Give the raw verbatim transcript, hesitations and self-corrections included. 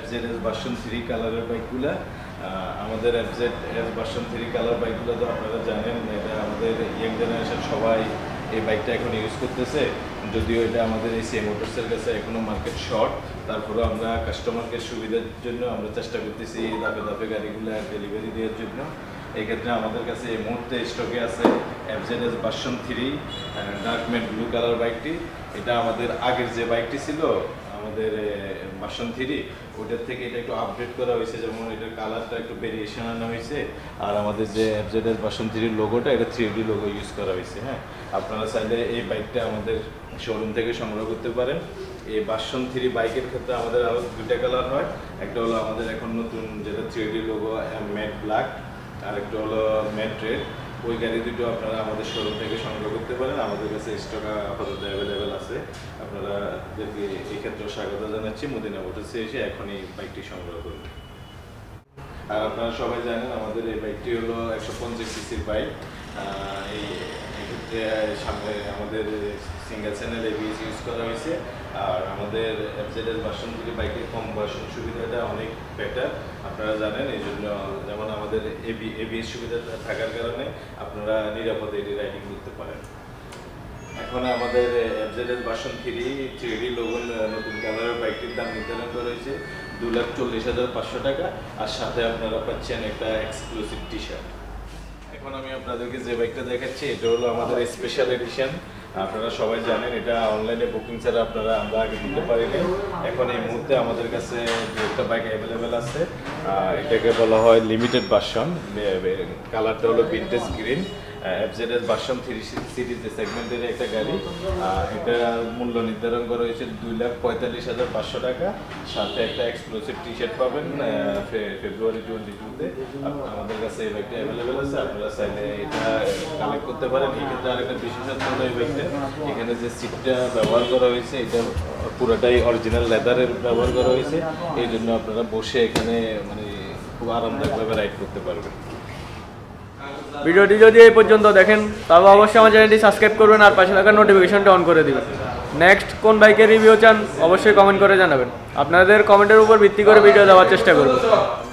FZ S version three কালারের বাইকগুলো। আমাদের FZ S version three colour বাইকগুলো তো আপনারা জানেন, এটা আমাদের ইয়াং জেনারেশন সবাই এই বাইকটা এখন ইউজ করতেছে। যদিও এটা আমাদের এই সি মোটরসের কাছে এখনও মার্কেট শর্ট, তারপরেও আমরা কাস্টমারকে সুবিধার জন্য আমরা চেষ্টা করতেছি ধাপে ধাপে গাড়িগুলো ডেলিভারি দেওয়ার জন্য। এই ক্ষেত্রে আমাদের কাছে এই মুহূর্তে স্টকে আছে FZ S version three dark matte blue colour বাইকটি। এটা আমাদের আগের যে বাইকটি ছিল আমাদের ভার্সন থ্রি, ওটার থেকে এটা একটু আপডেট করা হয়েছে, যেমন এটার কালারটা একটু ভেরিয়েশন আনা হয়েছে। আর আমাদের যে এফজেড এস ভার্সন থ্রির লোগোটা, এটা থ্রি ডি লোগো ইউজ করা হয়েছে। হ্যাঁ, আপনারা চাইলে এই বাইকটা আমাদের শোরুম থেকে সংগ্রহ করতে পারেন। এই ভার্সন থ্রি বাইকের ক্ষেত্রে আমাদের আরও দুইটা কালার হয়। একটা হলো আমাদের এখন নতুন যেটা three D logo matte black, আর একটা হলো ম্যাট রেড। ওই গাড়ি দুটো আপনারা আমাদের শোরুম থেকে সংগ্রহ করতে পারেন। আমাদের কাছে স্টক আপাতত অ্যাভেলেবেল আছে। আপনারা এই ক্ষেত্রে স্বাগত জানাচ্ছি। মদিনা মোটরসে এসে এখনই বাইকটি সংগ্রহ করুন। আর আপনারা সবাই জানেন আমাদের এই বাইকটি হলো একশো পঞ্চাশ সিসির বাইক। এই ক্ষেত্রে সামনে আমাদের সিঙ্গেল চ্যানেল এবিএস ইউজ করা হয়েছে। আর আমাদের এফজেড এস ভার্সন থ্রি বাইকের কম্বাসন সুবিধাটা অনেক বেটার, আপনারা জানেন। এই জন্য যেমন আমাদের এবি এবিএস সুবিধা থাকার কারণে আপনারা নিরাপদে এটি রাইডিং করতে পারেন। এখন আমাদের FZ S version three three D লোগোর নতুন কালারের বাইকটির দাম নির্ধারণ করা হয়েছে দু লাখ চল্লিশ হাজার পাঁচশো টাকা। আর সাথে আপনারা পাচ্ছেন একটা এক্সক্লুসিভ টি শার্ট। এখন আমি আপনাদেরকে যে বাইকটা দেখাচ্ছি এটা হলো আমাদের স্পেশাল এডিশন। আপনারা সবাই জানেন এটা অনলাইনে বুকিং ছাড়া আপনারা আমরা আগে দিতে পারিনি। এখন এই মুহূর্তে আমাদের কাছে দু একটা বাইক অ্যাভেলেবেল আছে। এটাকে বলা হয় লিমিটেড ভার্সন, কালারটা হলো vintage green. FZ S version three series সেগমেন্টের একটা গাড়ি। এটা মূল্য নির্ধারণ করা হয়েছে দুই লাখ পঁয়তাল্লিশ হাজার পাঁচশো টাকা। সাথে একটা এক্সক্লুসিভ টি শার্ট পাবেন ফেব্রুয়ারি টোয়েন্টি টুতে। আমাদের কাছে এই বাইকটা অ্যাভেলেবেল আছে, আপনারা চাইলে এটা কালেক্ট করতে পারেন। এই ক্ষেত্রে আরেকটা বিশেষত্ব হলো এই বাইকটা, এখানে যে সিটটা ব্যবহার করা হয়েছে এটা পুরোটাই অরিজিনাল লেদারের ব্যবহার করা হয়েছে। এই জন্য আপনারা বসে এখানে মানে খুব আরামদায়কভাবে রাইড করতে পারবেন। ভিডিওটি যদি এই পর্যন্ত দেখেন তাহলে অবশ্যই আমার চ্যানেলটি সাবস্ক্রাইব করবেন আর পাশে থাকা নোটিফিকেশনটা অন করে দিবেন। নেক্সট কোন বাইকের রিভিউ চান অবশ্যই কমেন্ট করে জানাবেন। আপনাদের কমেন্টের উপর ভিত্তি করে ভিডিও দেওয়ার চেষ্টা করব।